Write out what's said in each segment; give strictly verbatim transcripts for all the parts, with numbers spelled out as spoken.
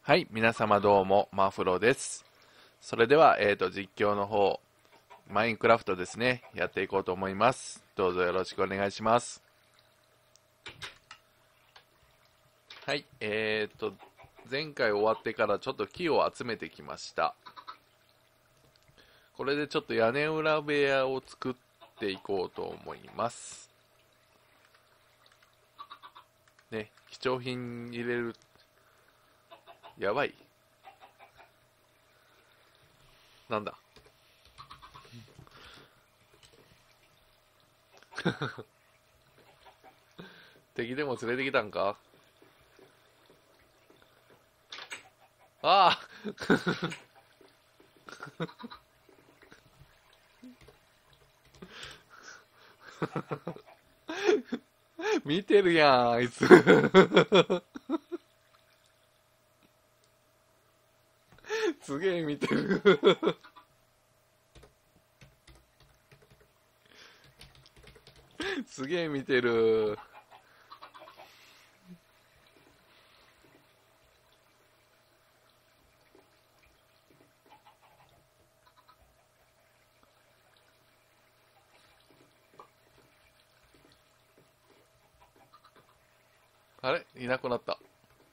はい、皆様どうも、マフロです。それでは、えーと、実況の方、マインクラフトですね、やっていこうと思います。どうぞよろしくお願いします。はい、えーと、前回終わってからちょっと木を集めてきました。これでちょっと屋根裏部屋を作っていこうと思います。ね、貴重品入れる、やばい。なんだ。敵でも連れてきたんか？ああ見てるやん、あいつ。すげえ見てる。すげえ見てる。あれいなくなった。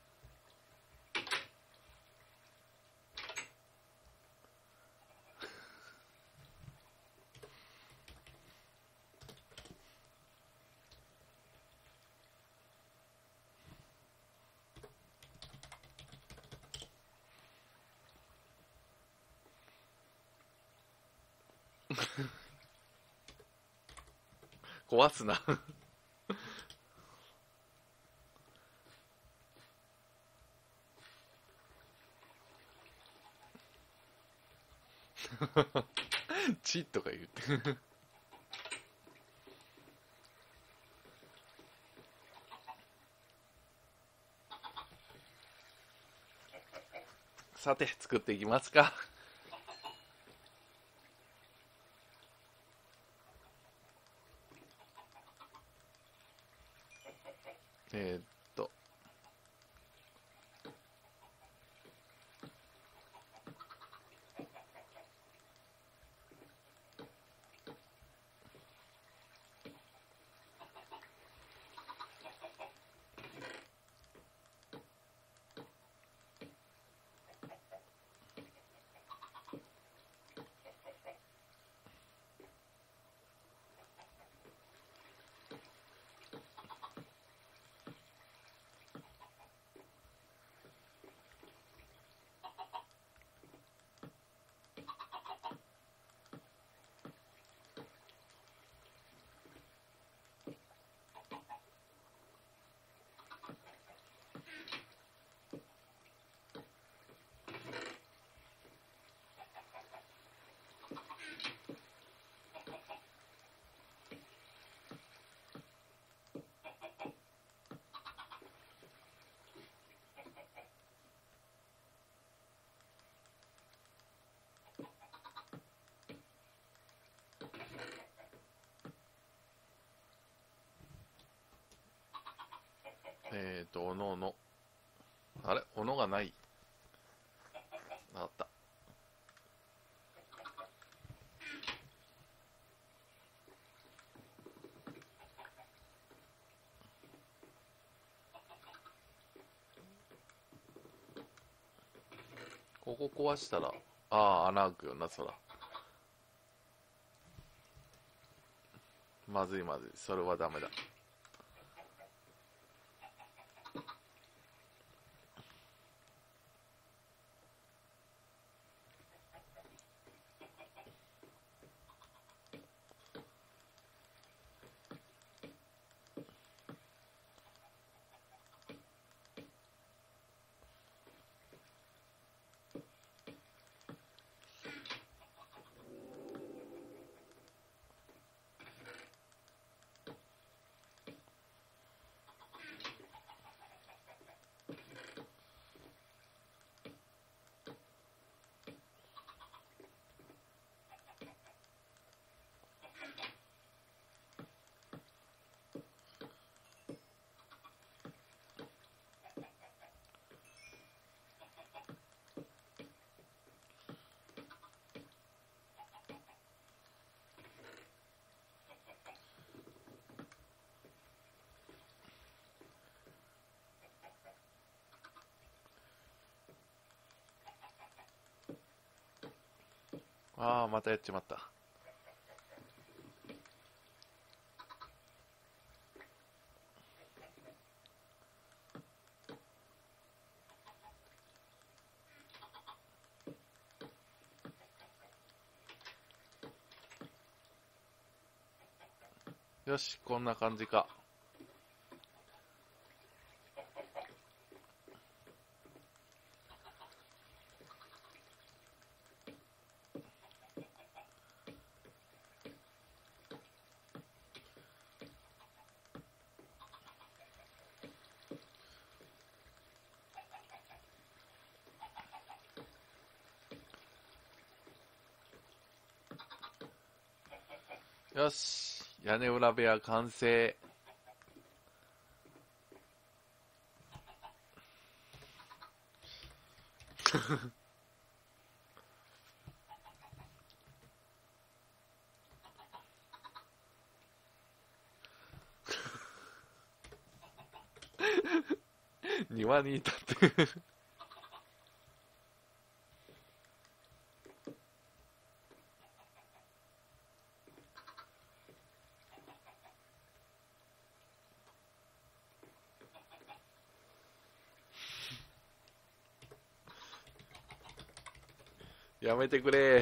壊すな。チッとか言って。さて、作っていきますか。えーっと、えーっと、おのおの。あれおのがない。あった。ここ壊したら、ああ、穴開くよな、そら。まずいまずい。それはダメだ。 ああ、またやっちまった。よし、こんな感じか。よし、屋根裏部屋完成。庭にいたってやめてくれ。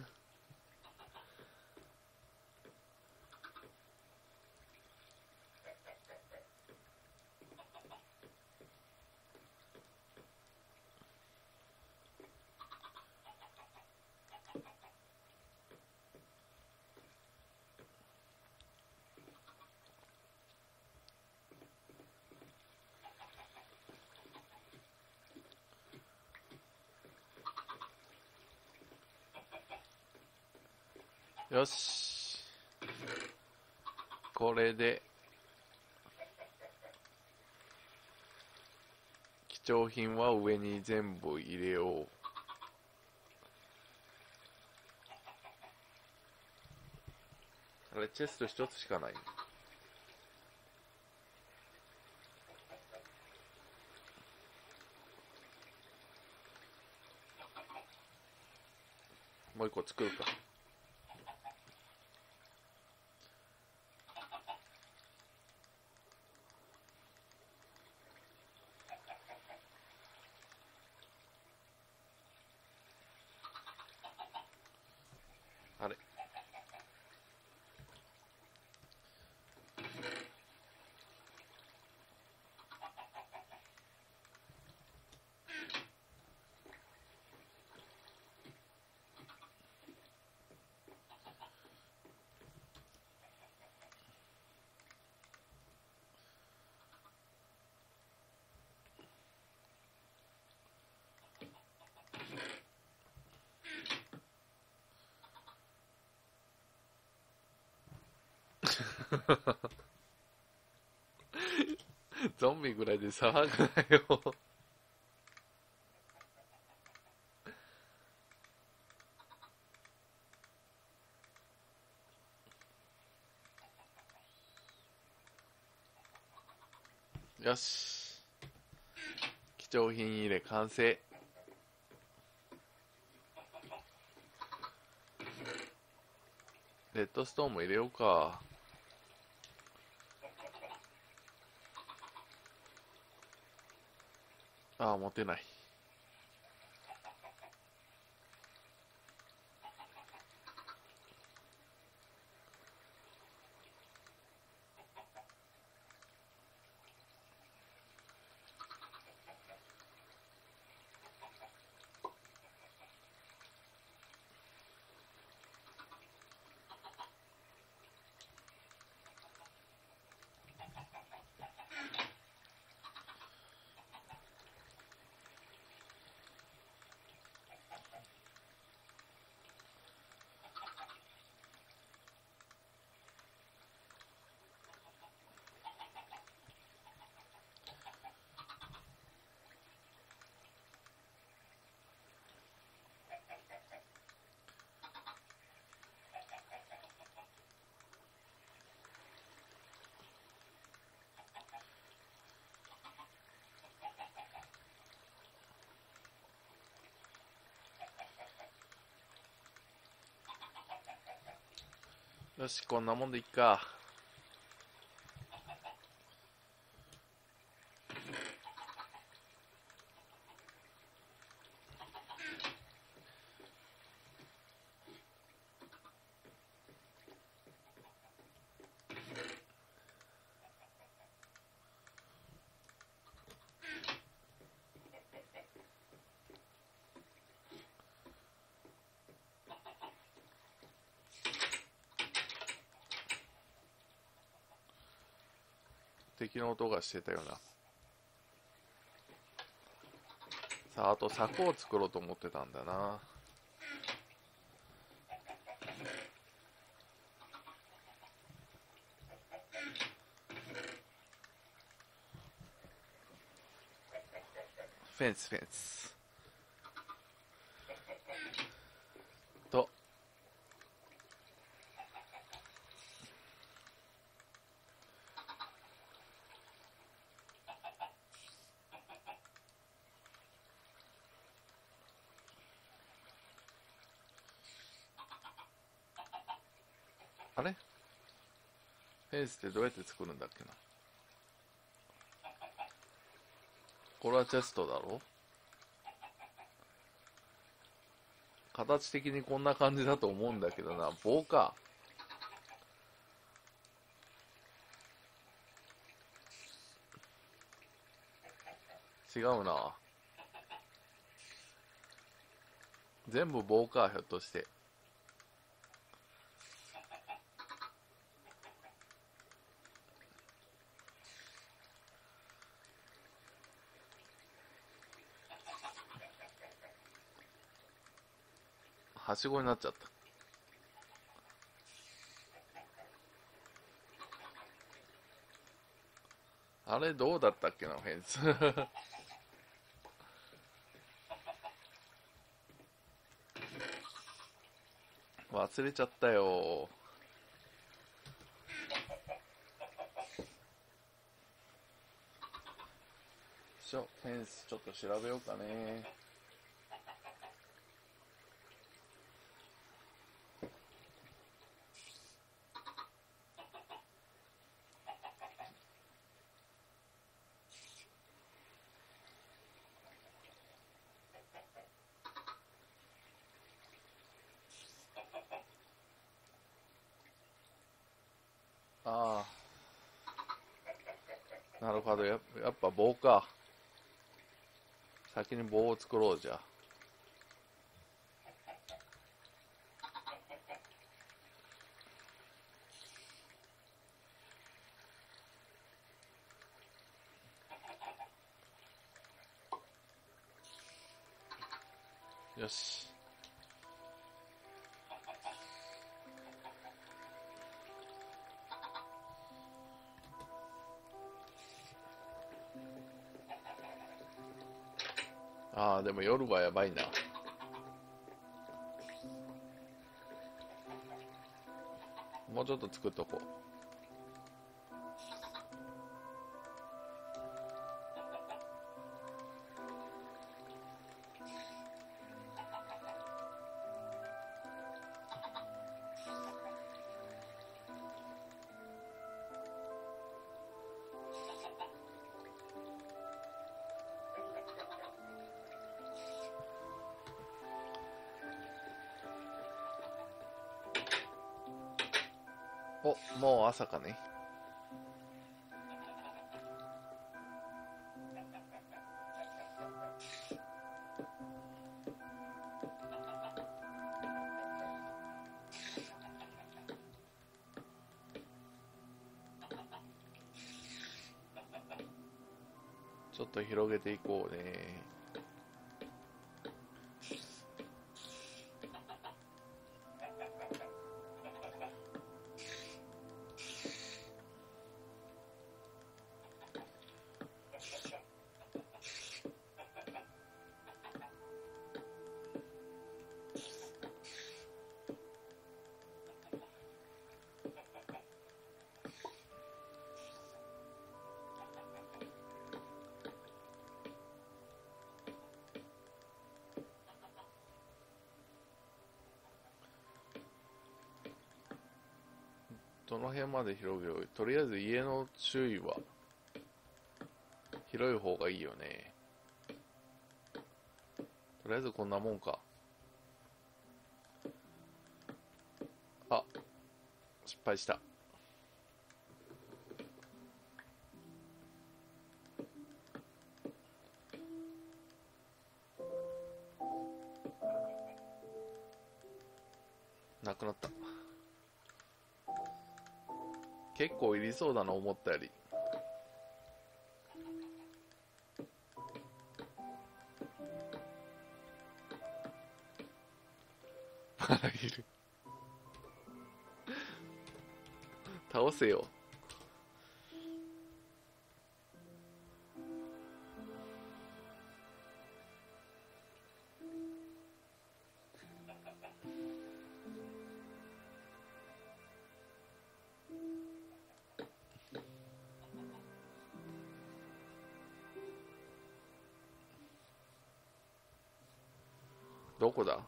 よし、これで貴重品は上に全部入れよう。あれ、チェスト一つしかない。もう一個作るか。あれ、ゾンビぐらいで騒ぐなよ。よし、貴重品入れ完成。レッドストーンも入れようか。ああ、持てない。 よし、こんなもんでいっか。敵の音がしてたような。さあ、あと柵を作ろうと思ってたんだな。フェンスフェンスと、あれフェンスってどうやって作るんだっけな。これはチェストだろ。形的にこんな感じだと思うんだけどな。棒か。違うな。全部棒か、ひょっとして。はしごになっちゃった。あれどうだったっけな、フェンス。忘れちゃったよ。しょ、フェンスちょっと調べようかね。ああ、なるほど。や、やっぱ棒か。先に棒を作ろうじゃ。よし。ああ、でも夜はやばいな。もうちょっと作っとこう。お、もう朝かね。ちょっと広げていこうね。 どの辺まで広げよう。とりあえず家の周囲は広い方がいいよね。とりあえずこんなもんか。あ、失敗した。なくなった。結構いりそうだな、思ったより。まだいる。倒せよ。どこだ？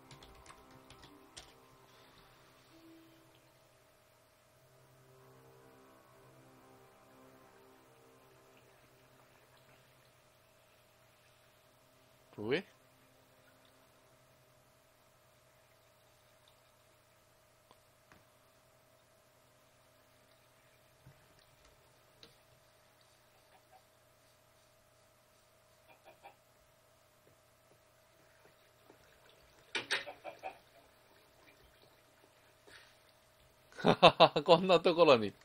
上？こんなところに。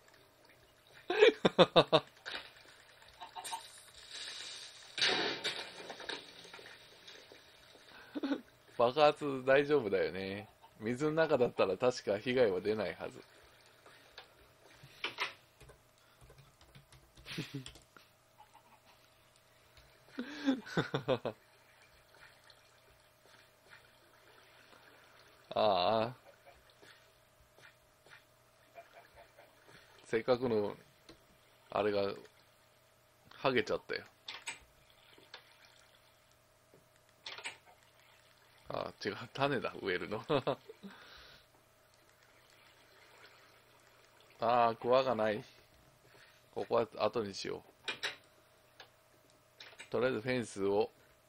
爆発大丈夫だよね。水の中だったら確か被害は出ないはず。ああ、せっかくのあれが剥げちゃったよ。ああ、違う、種だ、植えるの。ああ、クワがない。ここは後にしよう。とりあえずフェンスを。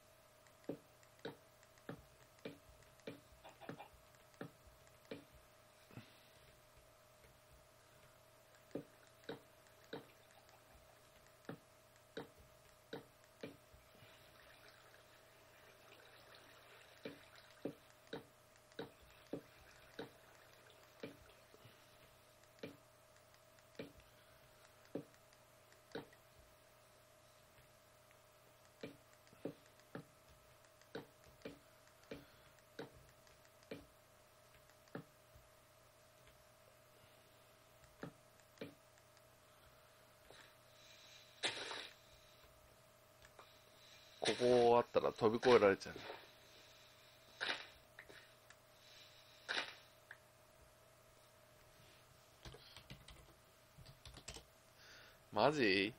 ここあったら飛び越えられちゃう。マジ？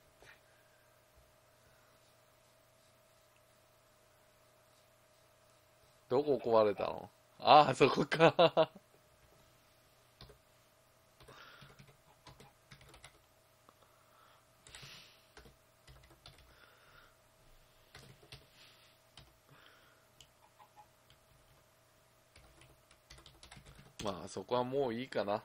どこ壊れたの？ああ、そこか。まあ、そこはもういいかな。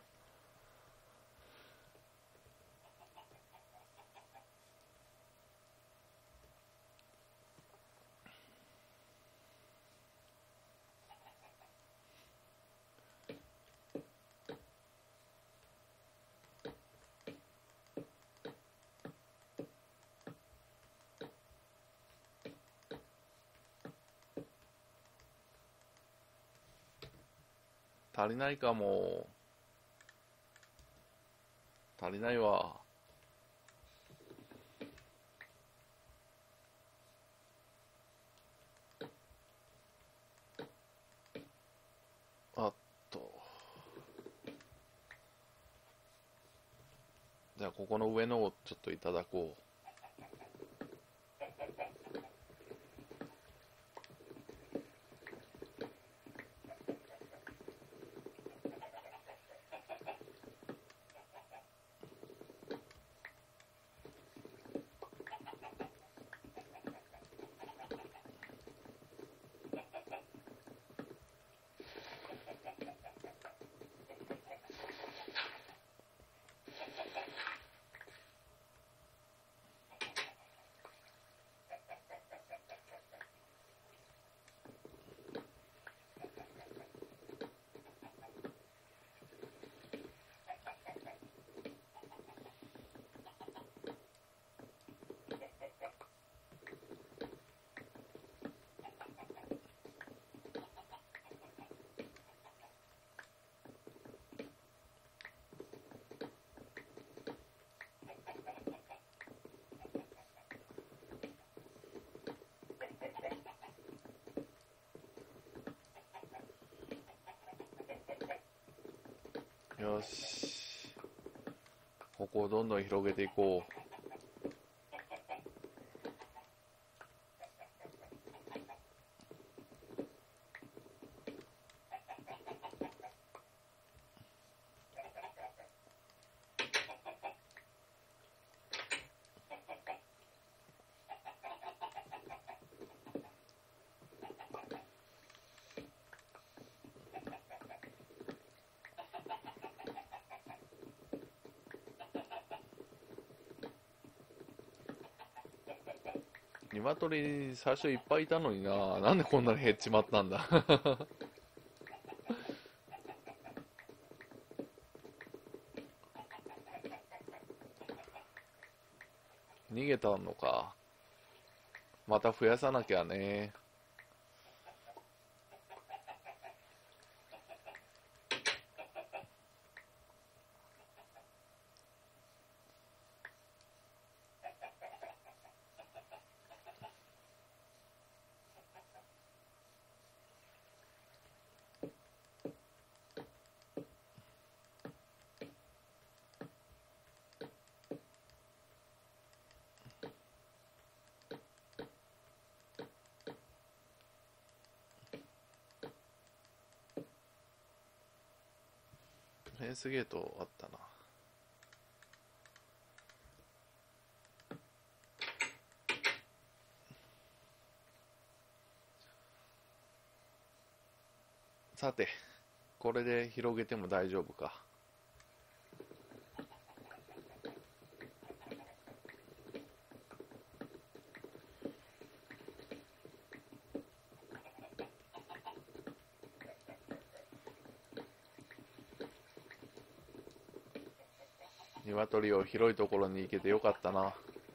足りないかも。足りないわ。あっと。じゃあ、ここの上のをちょっといただこう。 よし、ここをどんどん広げていこう。鶏最初いっぱいいたのにな。なんでこんなに減っちまったんだ。逃げたのか。また増やさなきゃね。フェンスゲートあったな。さて、これで広げても大丈夫か。鶏を広いところに行けてよかったな。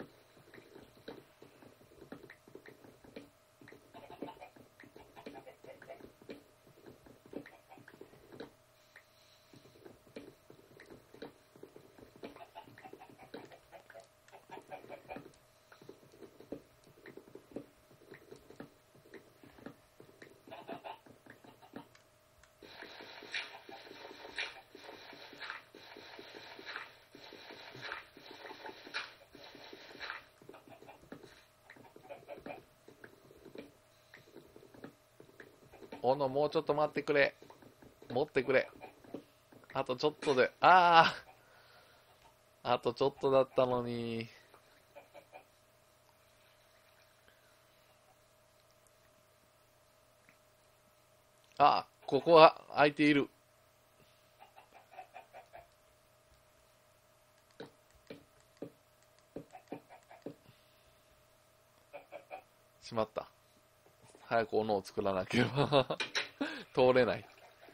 おの、もうちょっと待ってくれ。持ってくれ。あとちょっとで、あああとちょっとだったのに。あ、ここは空いている。しまった。早く斧を作らなければ通れない。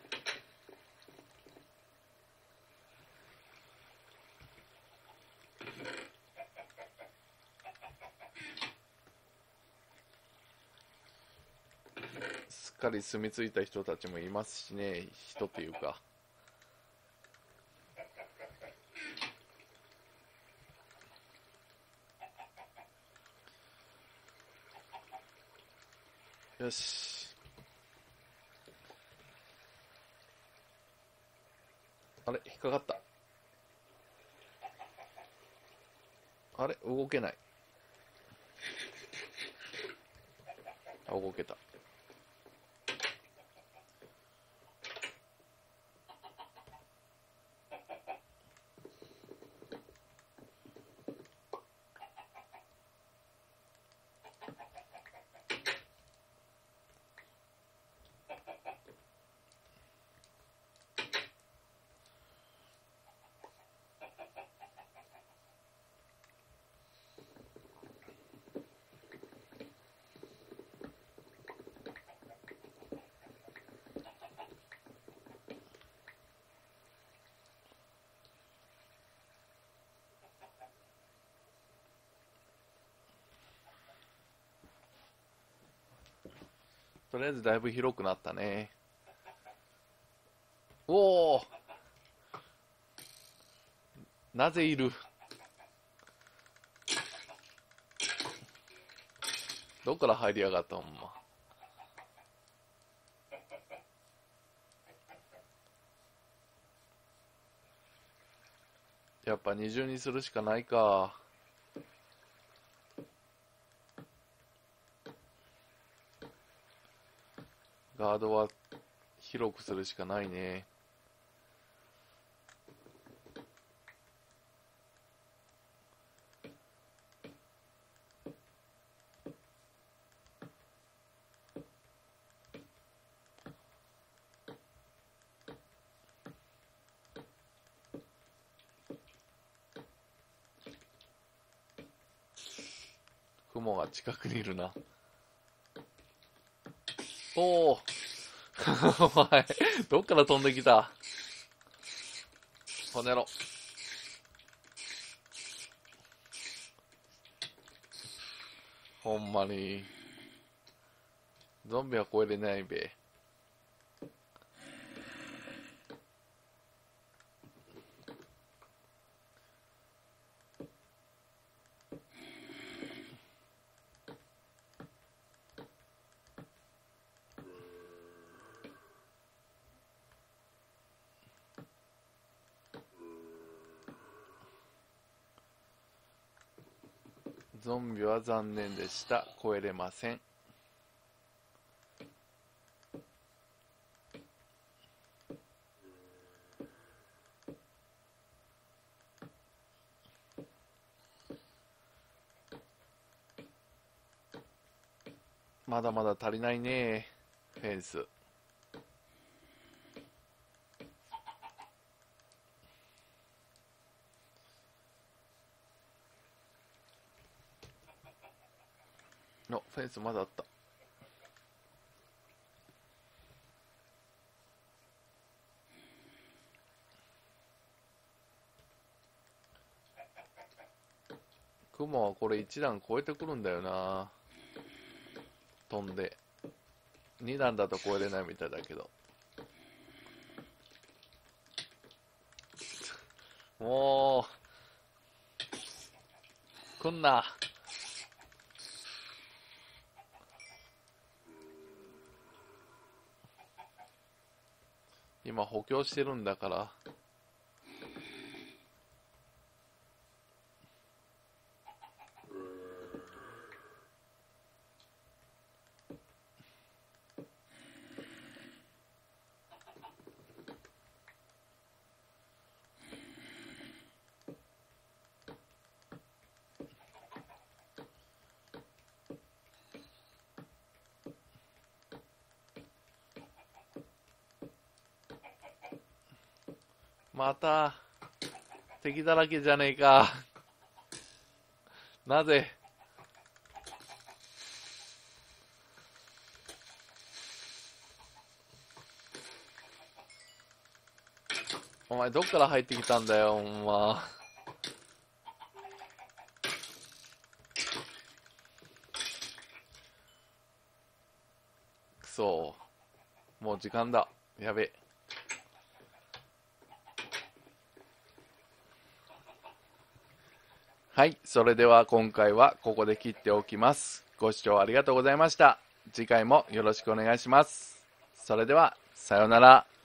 すっかり住み着いた人たちもいますしね。人というか。よし。あれ、引っかかった。あれ、動けない。あ、動けた。とりあえずだいぶ広くなったね。おお、なぜいる。どっから入りやがったほんま。 やっぱ二重にするしかないか。ガードは広くするしかないね。雲が近くにいるな。おおお前どっから飛んできた。この野郎。ほんまにゾンビは超えれないべ。ゾンビは残念でした。超えれません。まだまだ足りないね、フェンス。のフェンスまだあった。雲はこれ一段超えてくるんだよな。飛んで二段だと超えれないみたいだけど。もう来んな。今補強してるんだから。また敵だらけじゃねえか。なぜ。お前どっから入ってきたんだよ、ほんま。くそ、もう時間だ。やべ。はい、それでは今回はここで切っておきます。ご視聴ありがとうございました。次回もよろしくお願いします。それでは、さようなら。